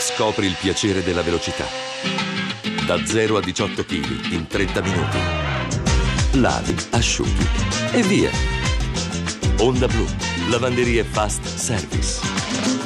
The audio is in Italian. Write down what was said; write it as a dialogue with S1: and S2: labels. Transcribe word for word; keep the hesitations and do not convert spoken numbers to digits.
S1: Scopri il piacere della velocità. Da zero a diciotto chili in trenta minuti. Lavi, asciughi e via. Onda Blu, lavanderie fast service.